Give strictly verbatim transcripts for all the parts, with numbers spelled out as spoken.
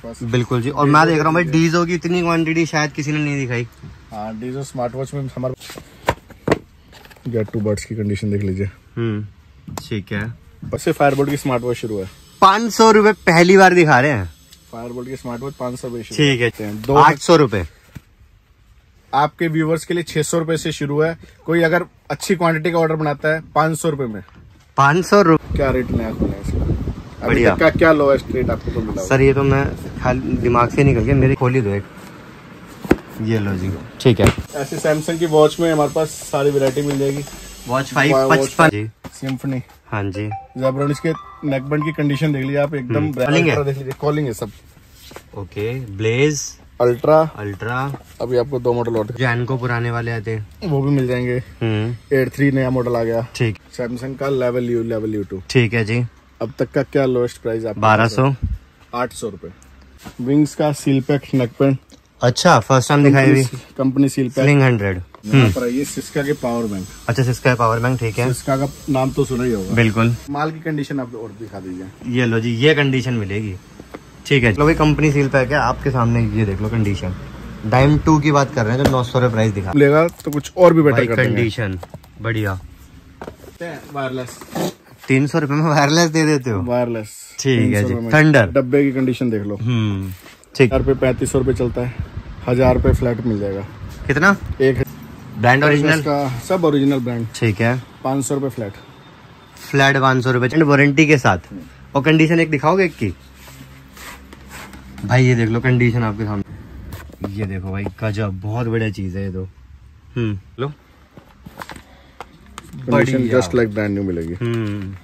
आसपास। बिल्कुल जी। और मैं देख रहा हूँ भाई डीजो की इतनी क्वांटिटी शायद किसी ने नहीं दिखाई। हाँ, डीजो स्मार्ट वॉच में हमारे गेट टू बर्ड्स की कंडीशन देख लीजिए। हम्म, ठीक है। बस से फायरबोल्ट की स्मार्ट वॉच शुरू है, पाँच सौ रुपए पहली बार दिखा रहे हैं। फायरबोल्ट की स्मार्ट वॉच पाँच सौ रुपए, ठीक है। दो आठ सौ रुपए आपके व्यूवर्स के लिए छह सौ रुपए से शुरू है। कोई अगर अच्छी क्वांटिटी का ऑर्डर बनाता है पाँच सौ रुपए में। पाँच सौ रुपए क्या रेट नया खुला है इसका? बढ़िया। अभी तक का क्या लोएस्ट रेट आपको तो मिला? सर ये तो मैं खाली दिमाग से निकल गया, मेरी खोली दो एक। ये लो जी, ठीक है। ऐसे सैमसंग की वॉच में हमारे पास सारी वैरायटी मिल जाएगी। वॉच फाइव पचपन जी, सिम्फनी। हाँ जी। ज़ेब्रॉन, इसके नेकबैंड की कंडीशन देख लीजिए आप, एकदम कॉलिंग है, देख लीजिए, कॉलिंग है सब। Okay, blaze ultra, ultra. अभी आपको दो मॉडल और जैन को पुराने वाले आते हैं, वो भी मिल जाएंगे। एट थ्री नया मॉडल आ गया। ठीक। सैमसंग का level U level U two, ठीक है जी। अब तक का क्या लोएस्ट प्राइस आप? बारह सौ आठ सौ रुपए। विंग्स का सील पैक नेकबैंड, अच्छा फर्स्ट टाइम दिखाई हुई company seal pack. Sling hundred. यहाँ पर ये सिस्का के पावर बैंक। अच्छा, सिस्का पावर बैंक, ठीक है। सिस्का का नाम तो सुना ही होगा। बिल्कुल। माल की कंडीशन आप और दिखा दीजिए। ये लो जी, ये कंडीशन मिलेगी, ठीक है। लो भाई कंपनी सील पैक है आपके सामने, ये देख लो कंडीशन। डाइम टू की बात कर रहे हैं तो नौ सौ रुपए प्राइस दिखा लेगा तो कुछ और भी बेटर कर देंगे। कंडीशन बढ़िया। वायरलेस तीन सौ रुपए में वायरलेस दे देते हो? वायरलेस, ठीक है जी। थंडर डब्बे की कंडीशन देख लो। हम्म, ठीक। हजार रुपए पैंतीस सौ रुपए चलता है, हजार रुपए फ्लैट मिल जाएगा। कितना? एक ब्रांड ओरिजिनल का, सब ओरिजिनल ब्रांड, ठीक है। पाँच सौ रुपए फ्लैट, फ्लैट पाँच सौ रुपए वारंटी के साथ। और कंडीशन एक दिखाओगे एक की? भाई ये देख लो कंडीशन आपके सामने, ये देखो भाई गजब, बहुत बढ़िया चीज है ये तो। हम्म, लो condition just like brand new मिलेगी। हम्म,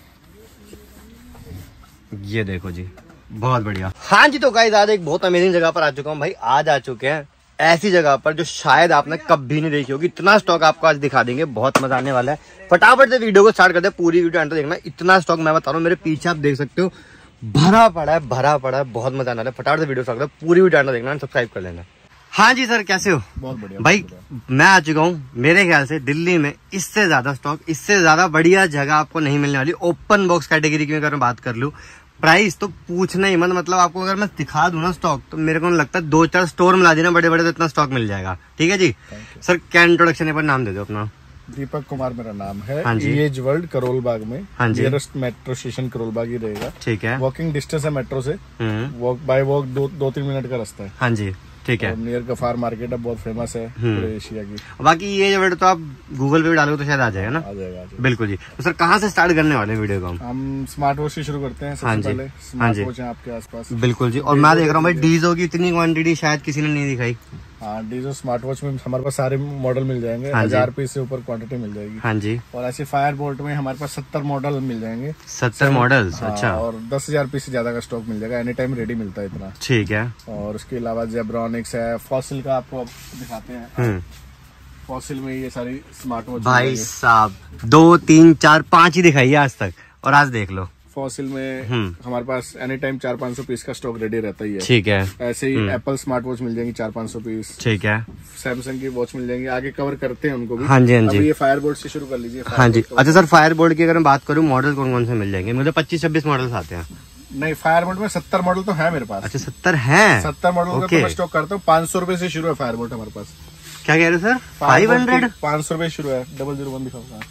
ये देखो जी, बहुत बढ़िया। हाँ जी, तो गाइस आज एक बहुत अमेजिंग जगह पर आ चुका हूँ भाई। आज आ चुके हैं ऐसी जगह पर जो शायद आपने कभी नहीं देखी होगी। इतना स्टॉक आपको आज दिखा देंगे, बहुत मजा आने वाला है। फटाफट से वीडियो को स्टार्ट करते हैं, पूरी वीडियो एंड तक देखना। इतना स्टॉक मैं बता रहा हूँ, मेरे पीछे आप देख सकते हो भरा पड़ा है, भरा पड़ा है, बहुत मजा आने वाला है। फटाफट से वीडियो स्टार्ट करते हैं, पूरी वीडियो एंड देखना, सब्सक्राइब कर लेना। हाँ जी सर, कैसे हो? बहुत बढ़िया भाई। मैं आ चुका हूँ, मेरे ख्याल से दिल्ली में इससे ज्यादा स्टॉक, इससे ज्यादा बढ़िया जगह आपको नहीं मिलने वाली। ओपन बॉक्स कैटेगरी की अगर मैं बात कर लूँ, प्राइस तो पूछना ही मत। मतलब आपको अगर मैं दिखा दूं ना स्टॉक, तो मेरे को लगता है दो चार स्टोर मिला देना बड़े बड़े, तो इतना स्टॉक मिल जाएगा। ठीक है जी। सर क्या इंट्रोडक्शन है, पर नाम दे दो अपना। दीपक कुमार मेरा नाम है। हाँ जी। एज वर्ल्ड करोल बाग में, हाँ जी। Nearest metro station Karol Bagh ही रहेगा। ठीक है। वॉकिंग डिस्टेंस है मेट्रो से, वॉक बाय वॉक दो दो तीन मिनट का रास्ता है। हाँ जी, ठीक है। नियर गफार मार्केट है, बहुत फेमस है पूरे एशिया की। बाकी ये वर्ड तो आप गूगल पे भी डालोगे तो शायद आ जाएगा ना? आ जाएगा, आ जाएगा। बिल्कुल जी। तो सर कहाँ से स्टार्ट करने वाले हैं वीडियो को? हम स्मार्ट वॉच से शुरू करते हैं सबसे हाँ जी। पहले। स्मार्ट वॉच है आपके आसपास। बिल्कुल जी। और मैं देख रहा हूँ भाई डीजो की इतनी क्वांटिटी शायद किसी ने नहीं दिखाई। हाँ, डीजो स्मार्ट वॉच में हमारे पास सारे मॉडल मिल जाएंगे। हाँ हजार पीस से ऊपर क्वांटिटी मिल जाएगी। हाँ जी। और ऐसे फायर बोल्ट में हमारे पास सत्तर मॉडल मिल जाएंगे। सत्तर मॉडल्स? हाँ, अच्छा। और दस हजार पीस से ज्यादा का स्टॉक मिल जाएगा, एनी टाइम रेडी मिलता है इतना। ठीक है। और उसके अलावा जेब्रॉनिक्स है, फॉसिल का आपको दिखाते हैं। फॉसिल में ये सारी स्मार्ट वॉच भाई साहब दो तीन चार पांच ही दिखाई है आज तक, और आज देख लो। फॉसिल में हमारे पास एनी टाइम चार पाँच सौ पीस का स्टॉक रेडी रहता ही है। ठीक है। ऐसे ही एप्पल स्मार्ट वॉच मिल जाएंगी चार पाँच सौ पीस। ठीक है। सैमसंग की वॉच मिल जाएंगी, आगे कवर करते हैं उनको भी। हाँ जी, हाँ जी। अभी ये फायर बोर्ड से शुरू कर लीजिए। हाँ जी। अच्छा सर, फायर बोर्ड की अगर मैं बात करूँ, मॉडल कौन कौन से मिल जाएंगे? मुझे पच्चीस छब्बीस मॉडल्स आते हैं। नहीं, फायर बोर्ड में सत्तर मॉडल तो है मेरे पास। अच्छा, सत्तर है? सत्तर मॉडल का मैं स्टॉक करता हूँ। पाँच सौ रुपए से शुरू है फायर बोर्ड हमारे पास। क्या कह रहे हो सर? Five hundred? पाँच सौ रुपए शुरू है। डबल जीरो वन दिखाऊंगा।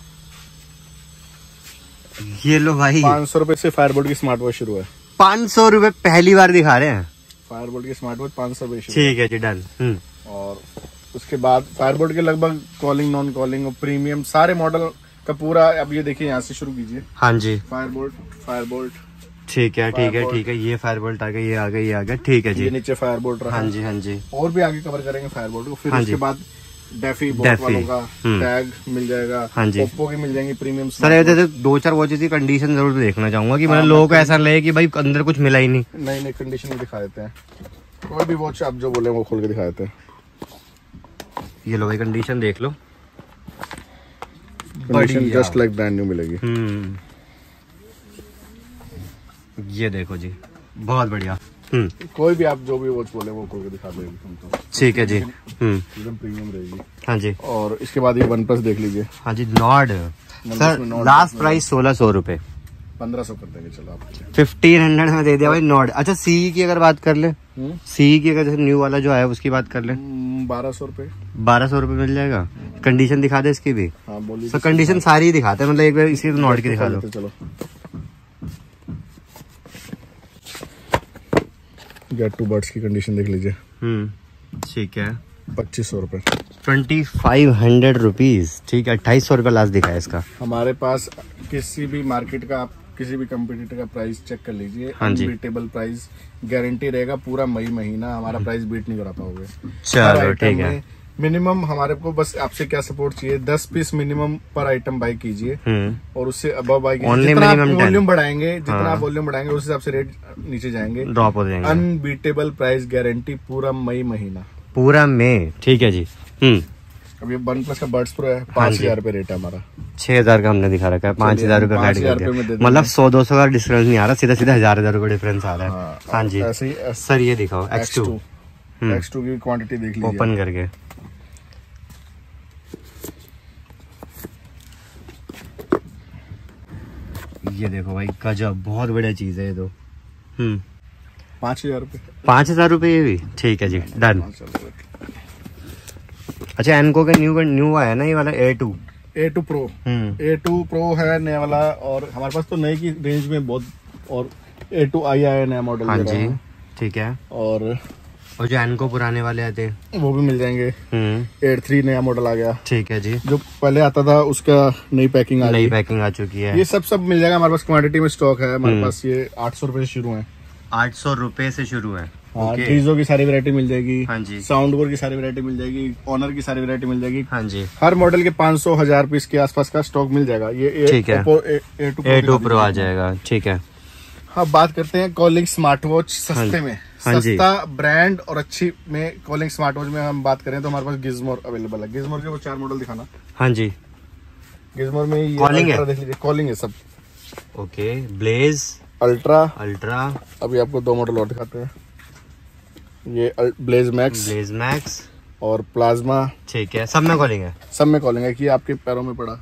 ये लो भाई, पाँच सौ रुपए से फायर बोर्ड की स्मार्ट वॉच शुरू है। पाँच सौ रुपए पहली बार दिखा रहे हैं। फायर बोर्ड की स्मार्ट वॉच पाँच सौ रुपए शुरू। ठीक है जी, डन। और उसके बाद फायर बोर्ड के लगभग कॉलिंग, नॉन कॉलिंग और प्रीमियम सारे मॉडल का पूरा, अब ये देखिए यहाँ से शुरू कीजिए। हाँ जी। Fire board, fire bolt. ठीक है, ठीक है, ठीक है। ये फायर बोल्ट आ गया, ये आ गया, ये आ गया। ठीक है जी। ये नीचे फायर बोल्ट रहा। हाँ जी, हाँ जी। और भी आगे कवर करेंगे फायर बोल्ट को। फिर हाँ उसके जी। बाद डेफी बोट वालों का टैग मिल जाएगा। हाँ जी। ओप्पो की मिल जाएंगी प्रीमियम। सर ये दो चार वॉचेस की कंडीशन जरूर देखना चाहूंगा कि मतलब लोगों को ऐसा लगे कि भाई अंदर कुछ मिला ही नहीं। नहीं नहीं, कंडीशन में दिखा देते हैं। कोई भी वॉच आप जो बोले वो खोल के दिखा देते हैं। ये लो भाई, कंडीशन देख लो। Condition just like brand new मिलेगी। हम्म, ये देखो जी, बहुत बढ़िया। हम्म, कोई भी आप जो भी वॉच बोले वो खोल के दिखा देंगे तुमको। ठीक है जी। हम्म, एकदम प्रीमियम रहेगी। हाँ जी। और इसके बाद ये वन प्लस देख लीजिए। हाँ जी, नॉर्ड। सर लास्ट प्राइस सोलह सौ रुपए। पंद्रह सौ कर देंगे चलो आप। फिफ्टीन हंड्रेड में दे दिया भाई नॉट। अच्छा सीई की अगर बात कर ले, सीई की अगर जैसे न्यू वाला जो है उसकी बात कर ले, बारह सौ रूपये बारह सौ रूपये मिल जाएगा। कंडीशन दिखा दे इसकी भी। हाँ बोलिए। तो कंडीशन सारी ही दिखाते हैं, मतलब एक बार इसकी नॉट की दिखा दो। चलो गेट टू बर्ड्स की कंडीशन देख लीजिए। हम्म ठीक है, पच्चीस सौ रूपये ट्वेंटी फाइव हंड्रेड रुपीज। ठीक है, अट्ठाईस सौ रुपये लास्ट दिखा है इसका। हमारे पास किसी भी मार्केट का आप किसी भी कंपटीटर का प्राइस चेक कर लीजिए, हाँ जी, अनबीटेबल प्राइस गारंटी रहेगा। पूरा मई महीना हमारा प्राइस बीट नहीं करा पाओगे। चलो ठीक है। मिनिमम हमारे को बस आपसे क्या सपोर्ट चाहिए, दस पीस मिनिमम पर आइटम बाय कीजिए और उससे अबव बाय कीजिए। जितना आप वॉल्यूम बढ़ाएंगे, जितना आप वॉल्यूम बढ़ाएंगे उस हिसाब से रेट नीचे जाएंगे, ड्रॉप हो जाएंगे। अनबीटेबल प्राइस गारंटी पूरा मई महीना, पूरा मई। ठीक है जी। हम्म अब ये वन प्लस का बर्ड्स प्रो है, पांच हजार रुपए रेट है हमारा। छह हजार का हमने दिखा रखा है, पांच हजार रुपए फ्लैट कर दिया। मतलब सौ दो सौ का डिफरेंस नहीं आ रहा, सीधा सीधा हजार हजार रुपए डिफरेंस आ रहा है। हाँ जी। ऐसे ही सर ये दिखाओ एक्स टू। एक्स टू की क्वांटिटी देख लीजिए ओपन करके। ये देखो भाई गजब, बहुत बढ़िया चीज है ये तो। हम्म पाँच हजार रुपए पाँच हजार रुपए ये भी। ठीक है जी, डन। अच्छा एनको का न्यू न्यू आया ना ये वाला A two A two pro. A two pro है नया वाला, और हमारे पास तो नए की रेंज में बहुत, और ए टू आई आया नया मॉडल। हाँ जी ठीक है। और और जो एनको पुराने वाले आते वो भी मिल जाएंगे। एट थ्री नया मॉडल आ गया। ठीक है जी। जो पहले आता था उसका नई पैकिंग आ नई पैकिंग आ चुकी है। ये सब सब मिल जाएगा हमारे पास, क्वांटिटी में स्टॉक है हमारे पास। ये आठ सौ रुपए से शुरू है। आठ सौ रुपए से शुरू है। हाँ, डीजो की सारी वैरायटी मिल जाएगी। हाँ जी। साउंड कोर की सारी वैरायटी मिल जाएगी, ऑनर की सारी वैरायटी मिल जाएगी। हाँ जी। हर मॉडल के पाँच सौ हजार पीस के आसपास का स्टॉक मिल जाएगा। ये ठीक है, ए टू प्रो आ जाएगा। ठीक है। हाँ बात करते हैं कॉलिंग स्मार्ट वॉच सस्ते में। हाँ सस्ता ब्रांड और अच्छी में कॉलिंग स्मार्ट वॉच में हम बात करें तो हमारे पास गिज़मोर अवेलेबल है। गिज़मोर के वो चार मॉडल दिखाना। हाँ जी। गिज़मोर में ये कॉलिंग है, देख लीजिए, कॉलिंग है सब। Okay, blaze, ultra. अल्ट्रा अभी आपको दो मॉडल और दिखाते हैं। ये ब्लेज मैक्स, ब्लेज मैक्स और प्लाज्मा। ठीक है, सब में कॉलिंग है। सब में कॉलिंग है कि आपके पैरों में पड़ा।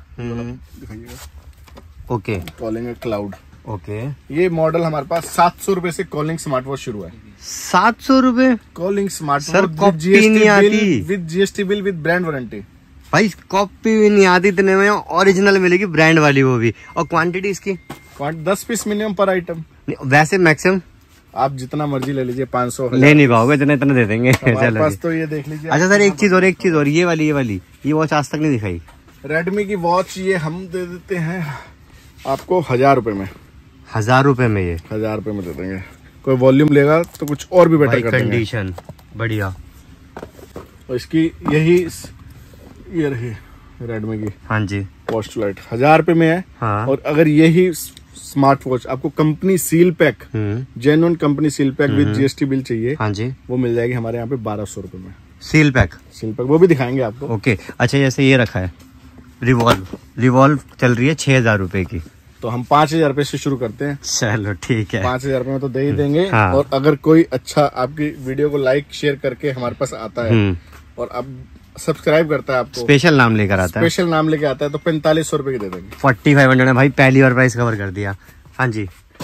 दिखाइएगा। ओके, कॉलिंग है क्लाउड। ओके। ये मॉडल हमारे पास सात सौ रूपये से कॉलिंग स्मार्ट वॉच शुरू है। सात सौ रूपये कॉलिंग स्मार्ट सर, कॉपी नहीं आती with GST bill with brand warranty. भाई कॉपी भी नहीं आती, इतने में ओरिजिनल मिलेगी, ब्रांड वाली वो भी। और क्वांटिटी इसकी दस पीस मिनिमम पर आइटम। वैसे मैक्सिमम आप जितना मर्जी ले लीजिए, पाँच सौ ले नहीं पाओगे, इतना इतना दे देंगे। चलो पास तो ये देख लीजिए। अच्छा सर एक चीज और, एक चीज और, ये वाली ये वाली ये वॉच आज तक नहीं दिखाई। रेडमी की वॉच ये हम दे देते हैं आपको हजार रुपए में। हजार रुपए में ये हजार रुपए में दे देंगे। कोई वॉल्यूम लेगा तो कुछ और भी बेटर कर देंगे। कंडीशन बढ़िया। और इसकी यही ये रही रेडमी की। हाँ जी। वॉच टू लाइट हजार रुपए में है। हाँ। और अगर यही स्मार्ट वॉच आपको company seal pack, genuine company seal pack with GST bill चाहिए, हाँ जी, वो मिल जाएगी हमारे यहाँ पे बारह सौ रुपए में। सील पैक, सील पैक वो भी दिखाएंगे आपको। ओके। अच्छा जैसे ये रखा है रिवॉल्व, रिवॉल्व चल रही है छह हजार रूपए की, तो हम पाँच हजार रूपए से शुरू करते हैं। चलो ठीक है, पाँच हजार रूपए में तो दे ही देंगे। हाँ। और अगर कोई अच्छा आपकी वीडियो को लाइक शेयर करके हमारे पास आता है और अब सब्सक्राइब करता है, आपको स्पेशल नाम लेकर आता है, स्पेशल नाम लेके आता है, तो पैंतालीस सौ रुपए की दे देंगे। फोर्टी फाइव हंड्रेड है भाई, पहली बार प्राइस कवर कर दिया। हाँ जी।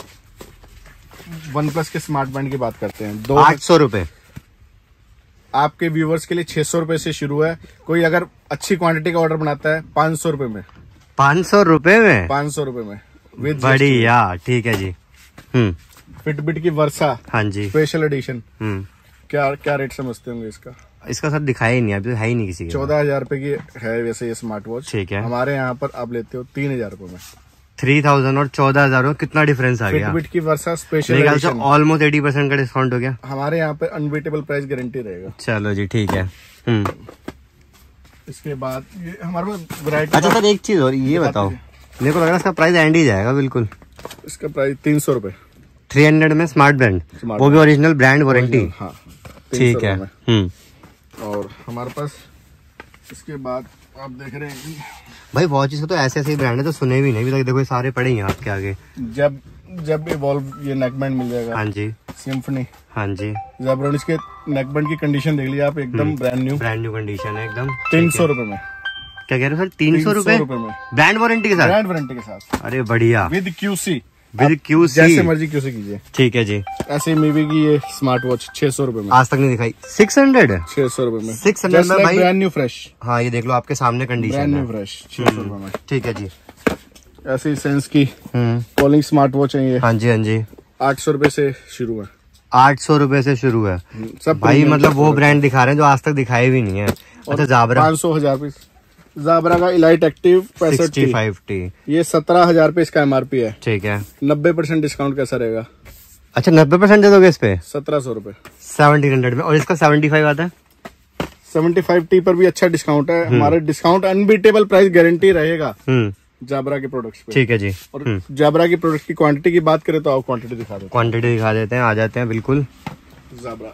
वन प्लस के स्मार्ट बैंड की बात करते हैं, दो आठ सौ रूपये आपके व्यूवर्स के लिए छह सौ रूपये से शुरू है। कोई अगर अच्छी क्वांटिटी का ऑर्डर बनाता है पाँच सौ रूपये में, पाँच सौ रूपये में, पाँच सौ रूपये में विद बढ़िया। ठीक है जी। हम्म फिटबिट की वर्सा, हाँ जी, स्पेशल एडिशन। हम्म क्या क्या रेट समझते होंगे इसका? इसका सर दिखाया ही नहीं, अभी तो है ही नहीं किसी के। चौदह हजार रूपए की है वैसे ये स्मार्ट वॉच। ठीक है। हमारे यहाँ पर आप लेते हो तीन हजार रूपये में। थ्री थाउजेंड और चौदह हजार में कितना डिफरेंस आ गया? फिटबिट की Versa special edition, almost eighty percent का डिस्काउंट हो गया। हमारे यहाँ पे अनबीटेबल प्राइस गारंटी रहेगा। चलो जी ठीक है। हम्म इसके बाद ये हमारे पास वैरायटी। अच्छा सर एक चीज और ये बताओ, मेरे को लग रहा है इसका प्राइस एंड ही जाएगा बिल्कुल। इसका प्राइस तीन सौ रूपये, थ्री हंड्रेड में स्मार्ट बैंड, वो भी ओरिजिनल ब्रांड वारंटी। हाँ ठीक है। हम्म और हमारे पास इसके बाद आप देख रहे हैं भाई वॉचेस का तो ऐसे ऐसे ही ब्रांड है तो सुने भी नहीं, देखो ये सारे पड़े हैं आपके आगे। जब जब इवॉल्व ये नेकबैंड मिल जाएगा। हाँ जी। सिम्फनी, हाँ जी। ज़ेब्रॉन, इसके नेकबैंड की कंडीशन देख लीजिए आप, एकदम brand new, brand new condition है एकदम। तीन सौ रूपये में। क्या कह रहे हो सर? तीन सौ रूपये में ब्रांड वारंटी के साथ? ब्रांड वारंटी के साथ। अरे बढ़िया। विद क्यूसी, विद क्यूसी, जैसे मर्जी क्यूसी कीजिए। ठीक है जी। ऐसे मीवी की ये स्मार्ट वॉच छह सौ रूपये में, आज तक नहीं दिखाई। सिक्स हंड्रेड छह सौ रूपये में, सिक्स हंड्रेड में भाई, ब्रांड न्यू फ्रेश। हाँ ये देख लो आपके सामने कंडीशन ब्रांड है, न्यू फ्रेश छह सौ रूपये में। ठीक है जी। ऐसे ही सेंस की हम्म कॉलिंग स्मार्ट वॉच है ये, हाँ जी हाँ जी, आठ सौ रूपये से शुरू है। आठ सौ रूपये से शुरू है सब भाई, मतलब वो ब्रांड दिखा रहे हैं जो आज तक दिखाए भी नहीं है। अच्छा जाबरा पाँच सौ हजार पीस, जाबरा का इलाइट एक्टिव पैंसठ टी, ये सत्रह हजार पे इसका एमआरपी है, ठीक है। नब्बे परसेंट डिस्काउंट कैसा रहेगा? अच्छा नब्बे परसेंट दे दोगे इस पे? सत्रह सौ रूपये सेवनटीन हंड्रेड में, और इसका सेवेंटी फाइव आता है। सेवेंटी फाइव टी पर भी अच्छा डिस्काउंट है हमारे, डिस्काउंट अनबीटेबल प्राइस गारंटी रहेगा जाबरा के प्रोडक्ट्स पे। ठीक है जी। और जाबरा की प्रोडक्ट की क्वांटिटी की बात करें तो आप क्वांटिटी दिखा देते हैं, क्वांटिटी दिखा देते हैं, आ जाते हैं बिल्कुल। जाबरा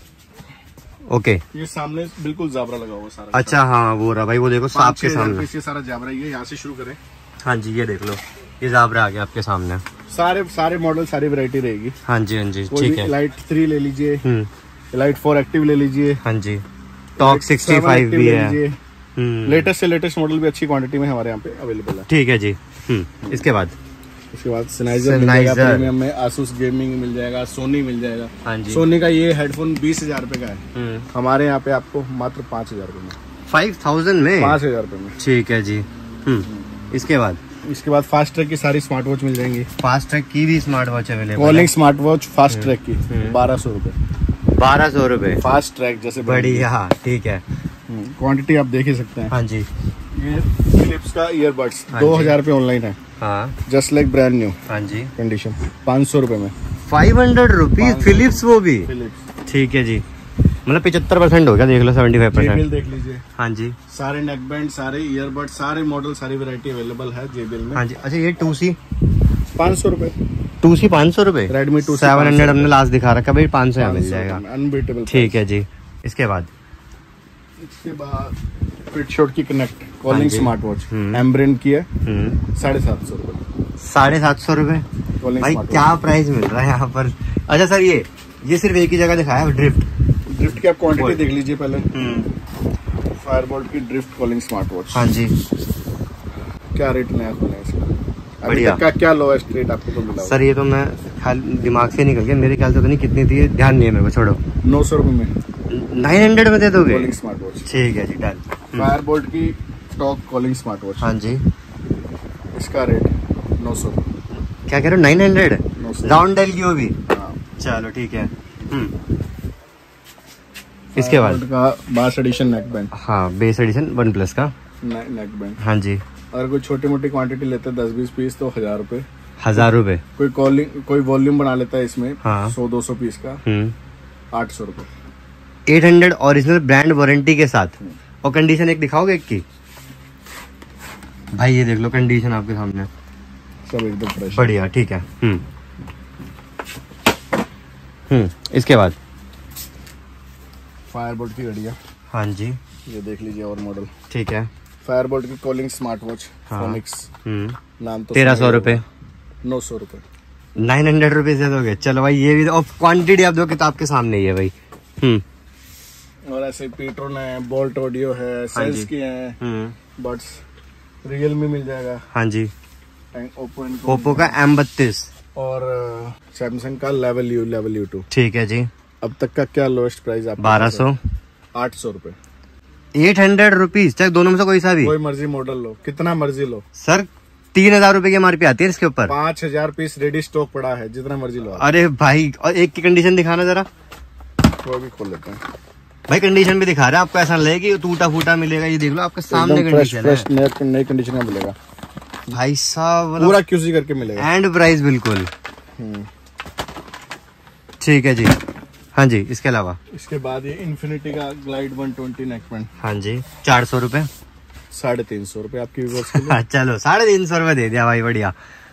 ओके, ये सामने बिल्कुल जाबरा लगा हुआ सारा। अच्छा हाँ वो रहा भाई, वो देखो साफ के सामने, ये सारा जाबरा, ये यहाँ से शुरू करें। हाँ जी ये देख लो, ये जाबरा आ गया आपके सामने, सारे सारे मॉडल सारी वैरायटी रहेगी। हाँ जी हाँ जी ठीक है। इलाइट थ्री ले लीजिए, इलाइट फोर एक्टिव ले लीजिए, हाँ जी टॉक सिक्सटी फाइव भी है, लेटेस्ट से लेटेस्ट मॉडल भी अच्छी क्वांटिटी में हमारे यहाँ पे अवेलेबल है। ठीक है जी। इसके बाद उसके बाद सनाइजर मिल जाएगा, प्रीमियम में आसूस गेमिंग मिल जाएगा, सोनी मिल जाएगा। हाँ जी, सोनी का ये हेडफोन बीस हजार रूपए का है, हमारे यहाँ पे आपको मात्र पाँच हजार रूपए में, फाइव थाउजेंड में पाँच हजार रूपए में। ठीक है जी। इसके बाद इसके बाद फास्ट ट्रैक की सारी स्मार्ट वॉच मिल जाएंगी, फास्ट ट्रैक की भी smart watch available, calling smart watch Fastrack की बारह सौ रूपये, बारह सौ रूपये फास्ट ट्रैक जैसे बढ़िया, ठीक है। क्वांटिटी आप देख ही सकते हैं। हाँ जी, ये फिलिप्स का ईयरबड्स दो हजार रूपए ऑनलाइन है, हाँ जस्ट लाइक ब्रांड न्यू, हाँ जी कंडीशन, पाँच सौ रूपये में, फाइव हंड्रेड रुपीज फिलिप्स, वो भी फिलिप्स। ठीक है जी, मतलब पिछहत्तर परसेंट हो गया, देख लो सेवेंटी फाइव परसेंट। देख लीजिए, हाँ जी सारे नेक बैंड, सारे ईयरबड, सारे मॉडल, सारी वैरायटी अवेलेबल है जेबीएल में। हाँ जी। अच्छा ये टू सी पाँच सौ रूपये, टू सी पाँच सौ रूपये, रेडमी टू सेवन हंड्रेड हमने लास्ट दिखा रखा भाई, पाँच सौ मिल जाएगा, अनबीटेबल। ठीक है जी। इसके बाद इसके बाद फिट शॉट की connect calling smart watch Ambrane की है, साढ़े सात सौ रूपये, साढ़े सात सौ रूपये भाई, क्या प्राइस मिल रहा है यहाँ पर। अच्छा सर ये ये सिर्फ एक ही जगह दिखाया है, ड्रिफ्ट ड्रिफ्ट की आप क्वांटिटी देख लीजिए पहले। फायरबोल्ट की ड्रिफ्ट कॉलिंग स्मार्ट वॉच, हाँ जी क्या रेट नया खुला है इसका, बढ़िया, क्या क्या लोएस्ट रेट आपको तो मिला? सर ये तो मैं ख्याल दिमाग से निकल गया, मेरे ख्याल से तो नहीं, कितनी थी ध्यान नहीं है मेरे को, छोड़ो। नौ सौ रूपये में नाइन हंड्रेड में दे दोगे कॉलिंग स्मार्ट वॉच, ठीक है जी डन। फायरबोल्ट की टॉक कॉलिंग स्मार्ट वॉच, हाँ जी इसका रेट नौ सौ, क्या कह रहे हो, नाइन हंड्रेड राउंड डायल की वो भी, चलो ठीक है। इसके बाद का बास एडिशन नेक बैंड, हाँ बेस एडिशन वन प्लस का नेक बैंड, हाँ जी। अगर कोई छोटी मोटी क्वांटिटी लेते हैं दस बीस पीस तो हजार रूपए, हजार रूपए। कोई कॉलिंग कोई वॉल्यूम बना लेता है इसमें, हाँ सौ दो सौ पीस का, आठ सौ रूपये, eight hundred original brand warranty के साथ। और कंडीशन एक दिखाओगे एक की भाई, ये देख लो कंडीशन आपके सामने, सब एकदम फ्रेश, बढ़िया, ठीक है। हम्म हम्म इसके बाद फायरबोल्ट की घड़िया, हाँ जी ये देख लीजिए और मॉडल, ठीक है। फायरबोल्ट की कॉलिंग स्मार्ट वॉच फोनिक्स, नाम तो तेरह सौ रूपये, नौ सौ रूपये, नाइन हंड्रेड रुपीज दे दोगे, चलो भाई ये भी, और क्वांटिटी आप दो किताब के सामने ही है भाई। हम्म और ऐसे पीट्रोन है, बोल्ट ऑडियो है, सेंस की है, बड्स रियलमी मिल जाएगा, हाँ जी, ओप्पो ओप्पो का एम बत्तीस, और सैमसंग का level U level U two, ठीक है जी। अब तक का क्या लोएस्ट प्राइस आप? बारह सौ, आठ सौ रूपये, एट हंड्रेड रुपीज, चाहे दोनों में से कोई सा भी, कोई मर्जी मॉडल लो, कितना मर्जी लो सर, तीन हजार रूपए की एमआरपी आती है इसके ऊपर, पाँच हजार पीस रेडी स्टॉक पड़ा है, जितना मर्जी लो। अरे भाई, और एक की कंडीशन दिखाना जरा, वो भी खोल लेते हैं भाई, कंडीशन भी दिखा रहा है, आपको ऐसा लगेगा कि टूटा फूटा मिलेगा, ये देख लो आपके सामने कंडीशन है, नई कंडीशन में मिलेगा भाई साहब, पूरा क्यूसी करके मिलेगा, एंड प्राइस बिल्कुल, ठीक है जी। हाँ जी, इसके अलावा इसके बाद ये इन्फिनिटी का ग्लाइड वन ट्वेंटी नेकबैंड, हाँ जी, चार सौ रूपये, साढ़े तीन सौ रूपये आपकी व्यूअर्स के लिए। चलो साढ़े तीन सौ रूपये दे दिया भाई, बढ़िया।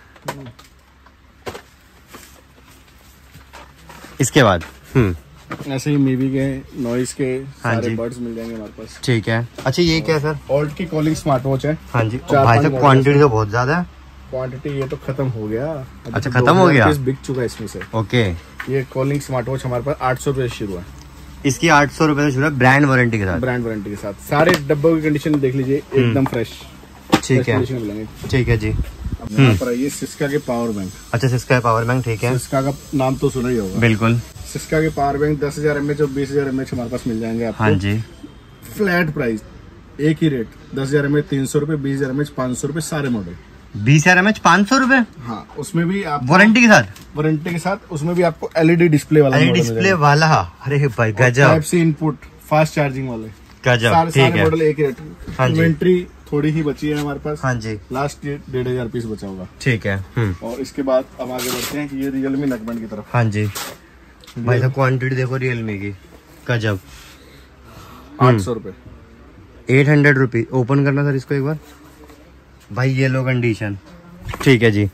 इसके बाद हम्म ऐसे ही मीवी के नॉइस के हाँ सारे जी, बर्ड्स मिल जाएंगे हमारे पास, ठीक है। अच्छा ये क्या सर? ऑल्ट की कॉलिंग स्मार्ट वॉच है, हाँ जी, भाई साहब क्वांटिटी तो बहुत ज्यादा है, क्वांटिटी ये तो खत्म हो गया, अच्छा खत्म हो गया, बिक चुका है इसमें से। ओके, ये कॉलिंग स्मार्ट वॉच हमारे पास आठ सौ रुपए से शुरू है, इसकी आठ सौ रुपए से शुरू है, ब्रांड वारंटी के साथ, ब्रांड वारंटी के साथ, सारे डब्बों की कंडीशन देख लीजिए एकदम फ्रेश, ठीक है, ठीक है जी। यहाँ पर आइए, सिस्का के पावर बैंक। अच्छा, सिस्का पावर बैंक, ठीक है। सिस्का का नाम तो सुना ही होगा। बिल्कुल। सिस्का के पावर बैंक दस हजार एम एच और बीस हजार एम एच हमारे पास मिल जाएंगे आपको। हाँ जी। फ्लैट प्राइस, एक ही रेट, दस हजार एम एच तीन सौ रूपये, बीस हजार एम एच पाँच सौ रूपये, सारे मॉडल। बीस हजार एम एच पाँच सौ रूपये? हाँ, उसमें भी आप वारंटी के साथ। वारंटी के साथ उसमें भी आपको एलईडी डिस्प्ले वाला, एलईडी डिस्प्ले वाला। अरे भाई गजब। Type C input, fast charging वाले, गजब। सारे ठीक सारे है। मॉडल एक ही रेट। हाँ जी। इन्वेंट्री थोड़ी ही बची है हमारे पास। हाँ जी। लास्ट डेढ़ हजार पीस बचा होगा। ठीक है। और इसके बाद अब आगे बढ़ते हैं कि ये रियलमी नेकबैंड की तरफ। हाँ जी। भाई साहब क्वान्टिटी देखो रियलमी की, गजब। आठ सौ रूपये, एट हंड्रेड रुपीज। ओपन करना सर इसको एक बार। भाई ये लो कंडीशन, ठीक है जी।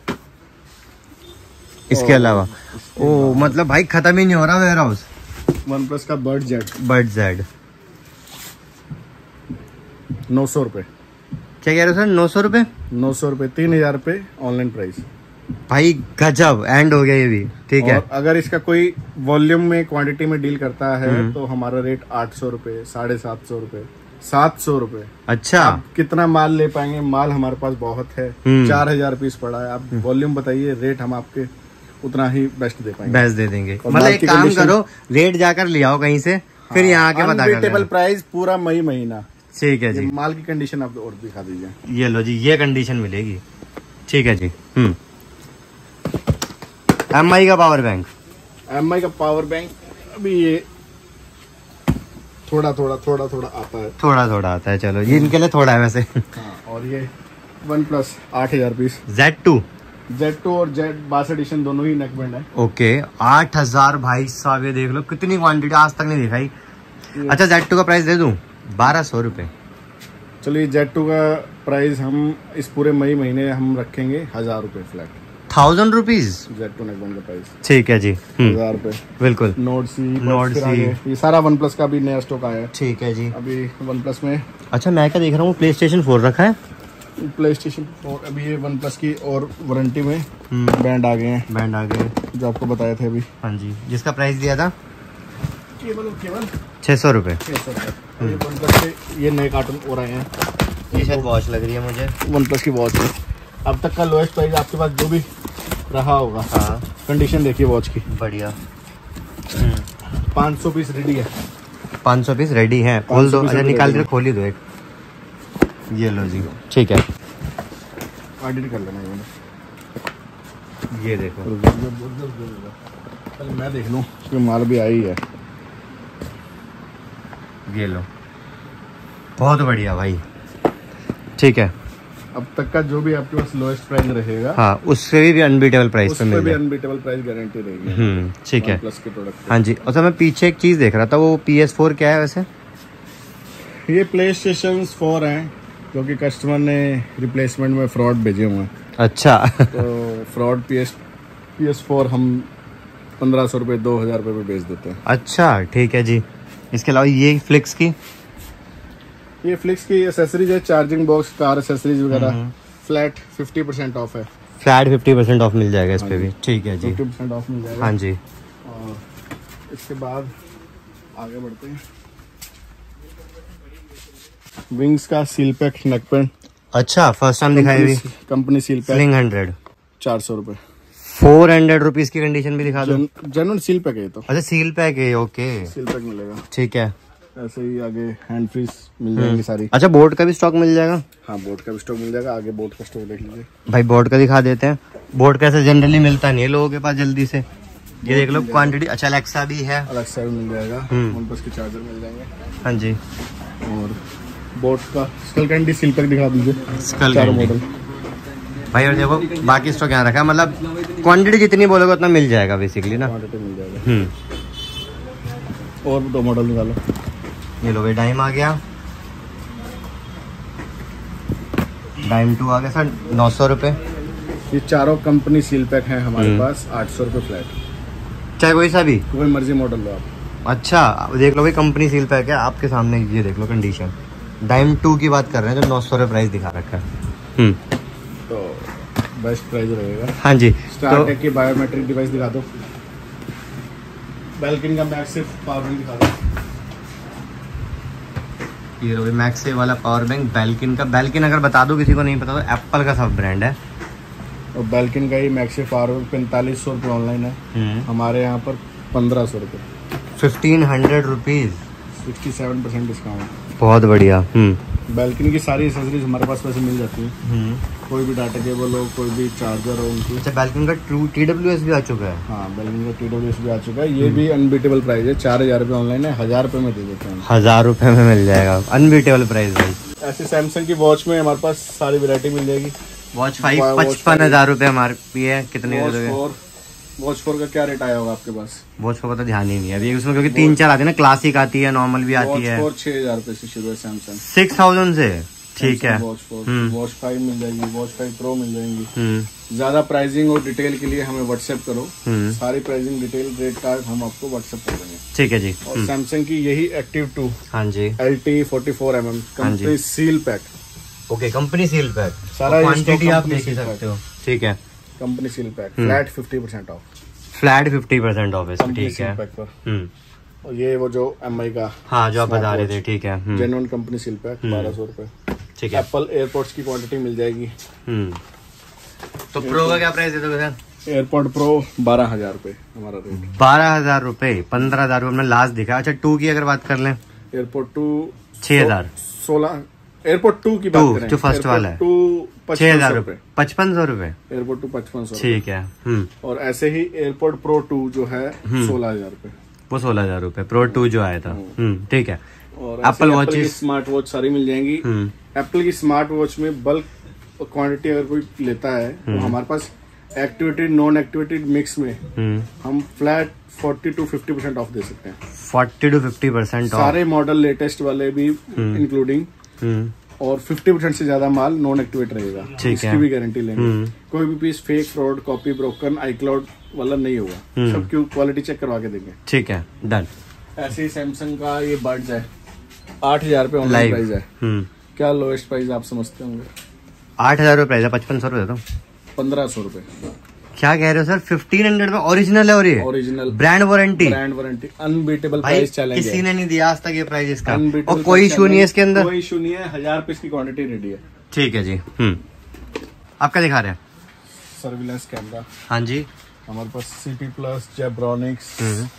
इसके अलावा ओ मतलब भाई खत्म ही नहीं हो रहा वेयर हाउस। वन प्लस का बर्ड जेड, बर्ड जेड नौ सौ रूपये। क्या कह रहे हो सर? नौ सौ रूपये? नौ सौ रूपये, तीन हजार रूपये ऑनलाइन प्राइस। भाई गजब, एंड हो गया ये भी, ठीक है। और अगर इसका कोई वॉल्यूम में क्वांटिटी में डील करता है तो हमारा रेट आठ सौ रूपये, साढ़े सात सौ रूपये, सात सौ रूपये। अच्छा, आप कितना माल ले पाएंगे? माल हमारे पास बहुत है, चार हजार पीस पड़ा है। आप वॉल्यूम बताइए, रेट हम आपके उतना ही बेस्ट दे पाएंगे, बेस्ट दे देंगे। मतलब एक काम करो, रेट जाकर ले आओ कहीं से, फिर यहाँ के बता अनबीटेबल प्राइस पूरा मई महीना। ठीक है जी। माल की कंडीशन आप और दिखा दीजिए। ये लो जी, ये कंडीशन मिलेगी, ठीक है जी। हम्म एम आई का पावर बैंक, एम आई का पावर बैंक अभी ये थोड़ा थोड़ा थोड़ा थोड़ा आता है, थोड़ा थोड़ा आता है। चलो ये इनके लिए थोड़ा है वैसे। हाँ, और ये वन प्लस आठ हजार piece, Z two Z two और जेड बास एडिशन दोनों ही नेकबैंड है। ओके, आठ हजार भाई साहब, ये देख लो कितनी क्वांटिटी, आज तक नहीं दिखाई। अच्छा, जेड टू का प्राइस दे दूं, बारह सौ रुपए। चलिए, जेड टू का प्राइस हम इस पूरे मई महीने हम रखेंगे हजार रुपए flat, thousand rupees Z two neckband का प्राइस। ठीक है जी, हजार रुपए बिल्कुल। नोट सी, नोट सी, ये सारा वन प्लस का भी नया स्टॉक आया है। ठीक है जी। अभी वन प्लस में, अच्छा मैं क्या देख रहा हूँ, प्ले स्टेशन फोर रखा है। प्ले स्टेशन फोर अभी ये वन प्लस की और वारंटी में बैंड आ गए हैं, बैंड आ गए जो आपको बताए थे अभी। हाँ जी, जिसका प्राइस दिया था केवल केवल छह सौ रुपए। छह सौ रुपए। ये वन प्लस के ये नए कार्टून और आए हैं। ये शायद वॉच लग रही है मुझे, वन प्लस की वॉच है। अब तक का लोएस्ट प्राइस आपके पास जो भी रहा होगा। हाँ, कंडीशन देखिए वॉच की, बढ़िया। पाँच सौ पीस रेडी है, पाँच सौ पीस रेडी है। खोल दो, अच्छा निकाल के खोल ही दो एक। ये लो जी, ठीक है, एडिट कर लेना ये। ये देखो, पहले मैं देख लूँ, उसमें माल भी आई है। ये लो, बहुत बढ़िया भाई, ठीक है। अब तक का जो भी आपके पास लोएस्ट प्राइस रहेगा, हाँ, उससे भी अनबीटेबल प्राइस पे मिल भी जाए। अनबीटेबल प्राइस गारंटी रहेगी। हम्म, ठीक है। प्लस के प्रोडक्ट। हाँ जी। और सर मैं पीछे एक चीज देख रहा था, वो पी एस फोर क्या है वैसे? ये प्ले स्टेशन फोर है, क्योंकि कस्टमर ने रिप्लेसमेंट में फ्रॉड भेजे हुए हैं। अच्छा। तो fraud P S P S four हम पंद्रह सौ रुपये दो हजार रुपये में बेच देते हैं। अच्छा, ठीक है जी। इसके अलावा ये फ्लिक्स की, ये फ्लिक्स की एसेसरीज है, चार्जिंग बॉक्स, कार एसेसरीज वगैरह, फ्लैट फिफ्टी परसेंट ऑफ है। फ्लैट फिफ्टी परसेंट ऑफ मिल जाएगा इस पे भी, ठीक है जी। फिफ्टी परसेंट ऑफ मिल जाएगा। हाँ जी। और इसके बाद आगे बढ़ते हैं, विंग्स का सील पैक नेकबैंड। अच्छा, फर्स्ट टाइम दिखाई हुई company seal pack, sling hundred, चार सौ रुपए। फोर हंड्रेड रुपीज की कंडीशन भी दिखा दो। जेन्युइन सील पैक है तो। अच्छा, सील पैक है, ओके, सील पैक मिलेगा, ठीक है। ऐसे ही आगे हैंड फ्रीज मिल जाएंगी सारी। अच्छा, बोर्ड का भी स्टॉक मिल जाएगा? हाँ, बोर्ड का भी स्टॉक मिल जाएगा। आगे बोर्ड का स्टॉक देख लीजिए भाई, बोर्ड का दिखा देते हैं। बोर्ड का ऐसे जनरली मिलता नहीं है लोगों के पास जल्दी से। ये देख लो क्वांटिटी। अच्छा, अलेक्सा भी है, अलेक्सा भी मिल जाएगा, वन प्लस के चार्जर मिल जाएंगे। हाँ जी। और बोर्ड का स्कल कैंडी सील पैक दिखा दीजिए, स्कल चार कैंडी मॉडल भाई। और देखो बाकी स्टॉक यहाँ रखा है, मतलब क्वांटिटी जितनी बोलोगे उतना मिल जाएगा बेसिकली ना। क्वांटिटी मिल जाएगा। हम्म और दो मॉडल निकालो। ये लो भाई, डाइम आ गया, डाइम टू आ गया सर, नौ सौ रुपये। ये चारों कंपनी सील पैक है हमारे पास, आठ सौ रुपये फ्लैट, चाहे कोई सा भी, कोई मर्जी मॉडल लो आप। अच्छा, देख लो भाई, कंपनी सील पैक है आपके सामने। ये देख लो कंडीशन, डाइम टू की बात कर रहे हैं जो नौ सौ रुपये प्राइस दिखा रखा है। हम्म तो बेस्ट प्राइस रहेगा। हाँ जी। स्टारटेक की बायोमेट्रिक डिवाइस दिखा दो, बेल्किन का मैक्सिव पावर बैंक दिखा दो। ये लो मैक्से वाला पावर बैंक, बेल्किन का। बेल्किन अगर बता दो किसी को नहीं पता तो एप्पल का सब ब्रांड है, और बेल्किन का ही मैक्सी फार पैंतालीस सौ रुपये ऑनलाइन है, हमारे यहाँ पर पंद्रह सौ रुपये, fifteen hundred rupees, sixty seven percent discount. बहुत बढ़िया। बेल्किन की सारी एक्सेसरीज हमारे पास वैसे मिल जाती है, कोई भी डाटा केबल हो, कोई भी चार्जर हो उनकी। अच्छा, बेल्किन का टी डब्ल्यू एस भी आ चुका है? हाँ, बेल्किन का टी डब्ल्यू एस भी आ चुका है। ये भी अनबीटेबल प्राइस है, चार हजार रुपये ऑनलाइन है, हजार रुपये में दे देते हैं। हजार रुपये में मिल जाएगा, अनबीटेबल प्राइस भाई। ऐसे सैमसंग की वॉच में हमारे पास सारी वैरायटी मिल जाएगी। वॉच फाइव पचपन हजार रुपये एम आर पी है, कितने? वॉच फोर का क्या रेट आया होगा आपके पास? वॉच फोर का तो ध्यान ही नहीं है अभी उसमें, क्योंकि तीन चार आती है ना, क्लासिक आती है, नॉर्मल भी आती है। वॉच छह हजार रुपए से शुरू है सैमसंग, सिक्स थाउजेंड से। ठीक है। वॉच फोर, वॉच फाइव मिल जाएगी, वॉच फाइव प्रो मिल जाएंगी। ज्यादा प्राइसिंग और डिटेल के लिए हमें व्हाट्सएप करो, सारी प्राइसिंग डिटेल रेट कार्ड हम आपको व्हाट्सएप कर देंगे। ठीक है जी। और सैमसंग की यही एक्टिव टू, हाँ जी, L T forty four M M company seal pack. Okay, company seal pack, सारा क्वांटिटी आप देख सकते हो। ठीक है, company seal pack, flat fifty percent off, flat fifty percent off है। ठीक है। और ये वो जो एम आई का, हाँ, जो आप बता रहे थे। ठीक है, जेन्युइन कंपनी सील पैक, बारह सौ रुपए। ठीक है। एप्पल एयरपोर्ट्स की क्वांटिटी मिल जाएगी। तो प्रो का क्या प्राइस है? तो एयरपोर्ट प्रो बारह हजार रूपए हमारा रेट, बारह हजार रूपए, पंद्रह हजार रूपए में लास्ट दिखा। अच्छा, टू की अगर बात कर लें, एयरपोर्ट टू छह हजार सोलह, एयरपोर्ट टू की बात करें, जो फर्स्ट वाला है, टू छह हजार रूपए, पचपन सौ रूपए, एयरपोर्ट टू पचपन सौ। ठीक है। और ऐसे ही एयरपोर्ट प्रो टू जो है सोलह हजार रूपए, वो सोलह हजार रूपए प्रो टू जो आया था। ठीक है। और एप्पल वॉच, स्मार्ट वॉच सारी मिल जाएंगी। एप्पल की स्मार्ट वॉच में बल्क क्वांटिटी अगर कोई लेता है तो हमारे पास एक्टिवेटेड नॉन एक्टिवेटेड मिक्स में हम flat forty two fifty percent off दे सकते हैं। फोर्टी टू फिफ्टी परसेंट सारे मॉडल लेटेस्ट वाले भी इंक्लूडिंग, और फिफ्टी परसेंट से ज्यादा माल नॉन एक्टिवेट रहेगा, इसकी भी गारंटी लेंगे। कोई भी piece fake, fraud, copy, broken, iCloud वाला नहीं होगा, सब की क्वालिटी चेक करवा के देंगे। ठीक है, डन। ऐसे ही सैमसंग का ये बड्स है, आठ हजार रुपए ऑनलाइन प्राइस है। क्या लोएस्ट प्राइस आप समझते होंगे? आठ हजार रुपए प्राइस है, पचपन सौ रुपए, पंद्रह सौ रुपए। क्या कह रहे हो सर? फिफ्टीन हंड्रेड में ओरिजिनल है, और ये original brand warranty, brand warranty, unbeatable price challenge. किसी ने नहीं दिया आज तक ये प्राइस इसका, और कोई इशू नहीं है इसके अंदर, कोई इशू नहीं है। हजार पीस की क्वांटिटी रेडी है। ठीक है जी। हम्म आप क्या दिखा रहे हैं? Surveillance camera. हाँ जी, हमारे पास CP Plus, Zebronics,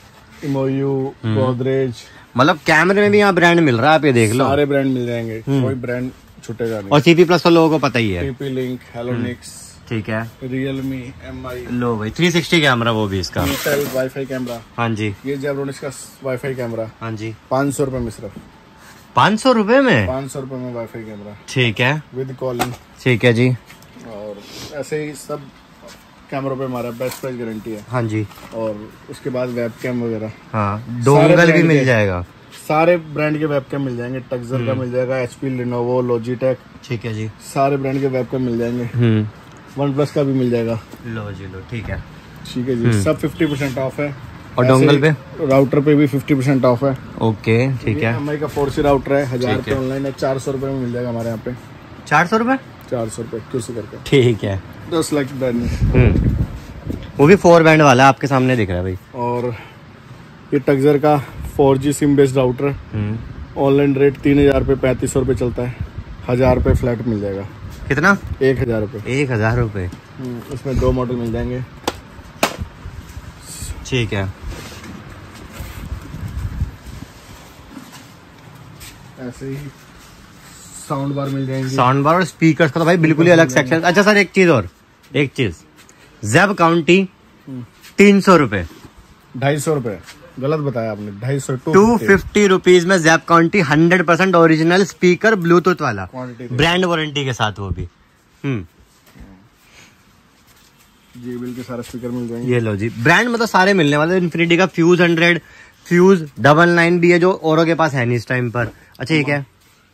Imou, Godrej, मतलब कैमरे में भी यहाँ ब्रांड मिल रहा है, आप ये देख लो, सारे ब्रांड मिल जाएंगे, कोई ब्रांड छूटेगा नहीं। और सीपी प्लस तो लोगों को पता ही है, टीपी लिंक, हेलोनिक्स, ठीक है, रियलमी, एम आई, लो भाई थ्री सिक्सटी कैमरा, वो भी इसका वाईफाई कैमरा। हाँ जी, ये जेब्रॉनिक्स का वाईफाई कैमरा। हाँ जी, पाँच सौ रुपए में, सिर्फ पाँच सौ रुपए में, पाँच सौ रुपए में वाईफाई कैमरा। ठीक है, विद कॉलिंग। ठीक है जी। और ऐसे ही सब कैमरों पे हमारा बेस्ट प्राइस गारंटी है। हाँ जी। और उसके बाद वेबकैम वगैरह, हाँ, डोंगल भी मिल जाएगा, सारे ब्रांड के वेबकैम मिल जाएंगे। टक्सर का मिल जाएगा, एचपी, लिनोवो, लॉजिटेक, ठीक है जी, सारे ब्रांड के वेबकैम मिल जाएंगे। वन प्लस का भी मिल जाएगा। लो जी, लो, ठीक है, ठीक है जी। सब फिफ्टी परसेंट ऑफ है। और डोंगल पे, राउटर पे भी फिफ्टी परसेंट ऑफ है। ओके, ठीक है। एम आई का फोर सी राउटर है, हजार रुपए ऑनलाइन है, चार सौ रुपए में मिल जाएगा हमारे यहाँ पे। चार सौ रुपए चार सौ रुपए क्यों से करके, ठीक है। दस लाख ब्रांड, वो भी फोर बैंड वाला आपके सामने दिख रहा है भाई। और ये टक्सर का four G SIM based router, online rate तीन हजार रुपये, पैंतीस सौ रुपये चलता है, हजार रुपये फ्लैट मिल जाएगा। कितना? एक हजार रुपये। एक हजार रुपये। इसमें दो मॉडल मिल जाएंगे। ठीक है। ऐसे ही साउंड बार मिल जाएंगे। साउंड बार और स्पीकर्स का तो भाई बिल्कुल ही अलग सेक्शन। अच्छा सर, एक चीज और, एक चीज, ज़ेब काउंटी तीन सौ रुपए, ढाई सौ रुपए, गलत बताया आपने, ढाई सौ, टू फिफ्टी रुपीज में Zeb County hundred percent original speaker, Bluetooth वाला, ब्रांड वारंटी के साथ, वो भी। हम्म जेबीएल के सारे स्पीकर मिल जाएंगे। ये लो जी, ब्रांड मतलब सारे मिलने वाले। इन्फिनिटी का Fuze hundred, Fuze double nine भी है, जो औरों के पास है नहीं इस टाइम पर। अच्छा, ये क्या है?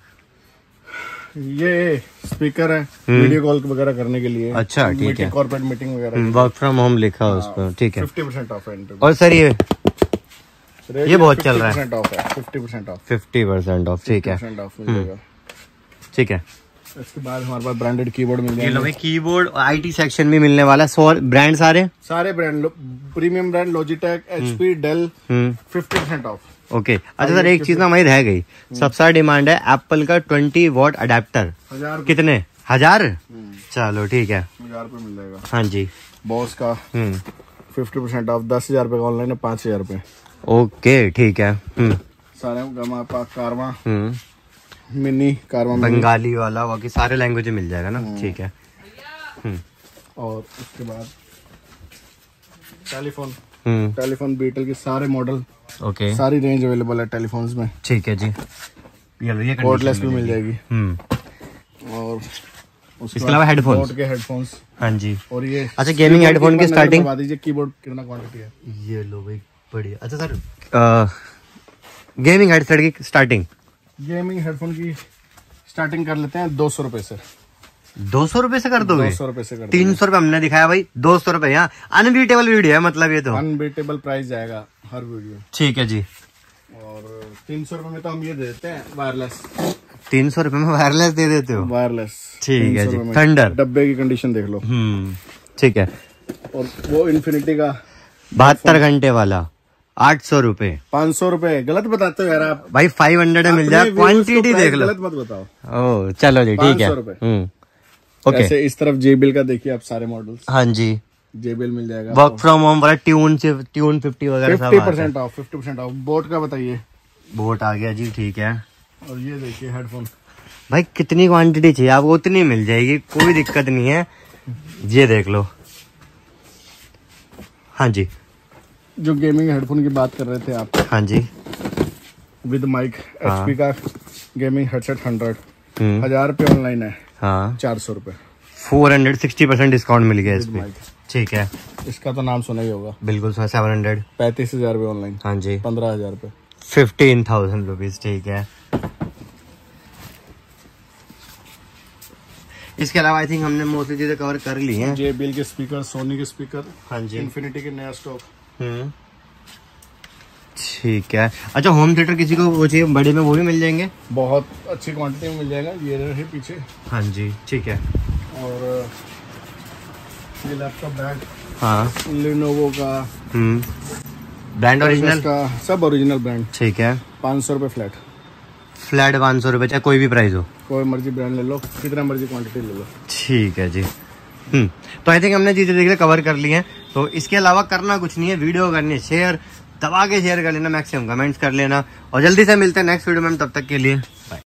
ये स्पीकर है वीडियो कॉल वगैरह करने के लिए। अच्छा, ठीक है, कॉर्पोरेट मीटिंग वगैरह, वर्क फ्रॉम होम लिखा है उस पर, ठीक है, फिफ्टी परसेंट ऑफ है। और सर ये ये बहुत चल रहा है, fifty percent off, fifty percent off, ठीक है, ठीक है। इसके बाद हमारे पास ब्रांडेड कीबोर्ड मिल जाएंगे। कीबोर्ड आईटी सेक्शन में मिलने वाला, सौ ब्रांड, सारे सारे brand, premium brand, Logitech, HP, Dell, fifty percent off. Okay. अच्छा सर, एक चीज ना हमारी रह गई, सबसे डिमांड है एप्पल का ट्वेंटी वॉट अडेप्टर, कितने? हजार चलो ठीक है, हजार रुपये मिल जाएगा। हाँ जी। बॉस का हम्म फिफ्टी परसेंट ऑफ, दस हजार रुपये का ऑनलाइन है, पाँच हजार रुपये। ओके ठीक है। हम्म सारे गमा पा कारवा हम्म मिनी कारवा मिनी। बंगाली वाला बाकी सारे लैंग्वेज मिल जाएगा ना, ठीक है। हम्म और उसके बाद टेलीफोन, हम्म टेलीफोन बीटल के सारे मॉडल, ओके सारी रेंज अवेलेबल है टेलीफोन्स में, ठीक है जी। ये ये कॉर्डलेस भी मिल जाएगी। हम्म और इसके अलावा हेडफोन, बोट के हेडफोन्स। हाँ जी। और ये अच्छा गेमिंग हेडफोन की स्टार्टिंग बता दीजिए, कीबोर्ड कितना क्वांटिटी है? ये लो भाई बढ़िया। अच्छा सर गेमिंग हेडसेट की स्टार्टिंग, गेमिंग हेडफोन की स्टार्टिंग कर लेते हैं दो सौ रुपए से। दो सौ रुपए से कर दोगे? दो सौ रुपए से कर तीन सौ रुपए हमने दिखाया भाई, दो सौ रुपए यहाँ अनबीटेबल वीडियो है, मतलब ये तो अनबीटेबल प्राइस जाएगा हर वीडियो। ठीक है जी। और तीन सौ रुपए में तो हम ये दे देते हैं वायरलेस। तीन सौ रुपए में वायरलेस दे देते हो? वायरलेस ठीक है जी। थंडर डब्बे की कंडीशन देख लो। हम्म ठीक है। और वो इन्फिनिटी का बहत्तर घंटे वाला आठ सौ रुपए। पाँच सौ रुपए गलत बताते हो यार आप भाई फाइव हंड्रेड में मिल जाए, क्वांटिटी देख लो। गलत मत बताओ। ओ चलो जी ठीक है। हम्म ओके। ऐसे इस तरफ जेबीएल का देखिए आप सारे मॉडल्स। हाँ जी जेबीएल मिल जाएगा। वर्क फ्रॉम होम वाला ट्यून से ट्यून फिफ्टी वगैरह fifty percent off, fifty percent off. BoAt का बताइए? बोट आ गया जी, ठीक है। और ये देखिए हेडफोन। भाई कितनी क्वांटिटी चाहिए आपको उतनी मिल जाएगी, कोई दिक्कत नहीं है। ये देख लो। हाँ जी जो गेमिंग हेडफोन की बात कर रहे थे आप। हाँ जी विद माइक एचपी का गेमिंग हेडसेट हंड्रेड, हम्म हजार रुपये ऑनलाइन है, हाँ चार सौ रुपये four hundred sixty percent discount मिल गया इस पे। ठीक है, इसका तो नाम सुना ही होगा। बिल्कुल सेवन हंड्रेड पैंतीस हजार रुपये ऑनलाइन। हाँ जी पंद्रह हजार रुपये, फिफ्टीन थाउजेंड रुपीज। ठीक है। इसके अलावा आई थिंक हमने मोस्टली चीजें कवर कर ली हैं। जेबीएल के स्पीकर, सोनी के स्पीकर, हाँ जी इन्फिनिटी के नया स्टॉक। हम्म ठीक है। अच्छा होम थिएटर किसी को वो चाहिए बड़े में, वो भी मिल जाएंगे? बहुत अच्छी क्वांटिटी में मिल जाएगा। ये रहे पीछे। हाँ जी ठीक है। और ये लैपटॉप ब्रांड, हाँ लिनोवो का, हम्म ब्रांड ओरिजिनल का, सब ओरिजिनल ब्रांड। ठीक है। पाँच सौ रुपये फ्लैट। फ्लैट पाँच सौ रुपये, चाहे कोई भी प्राइस हो? कोई मर्जी ब्रांड ले लो, कितना मर्जी क्वांटिटी ले लो। ठीक है जी। हम्म तो आई थिंक हमने चीजें देख कवर कर ली हैं। तो इसके अलावा करना कुछ नहीं है, वीडियो करनी है शेयर, दबा के शेयर कर लेना, मैक्सिमम कमेंट्स कर लेना, और जल्दी से मिलते हैं नेक्स्ट वीडियो में। तब तक के लिए बाय।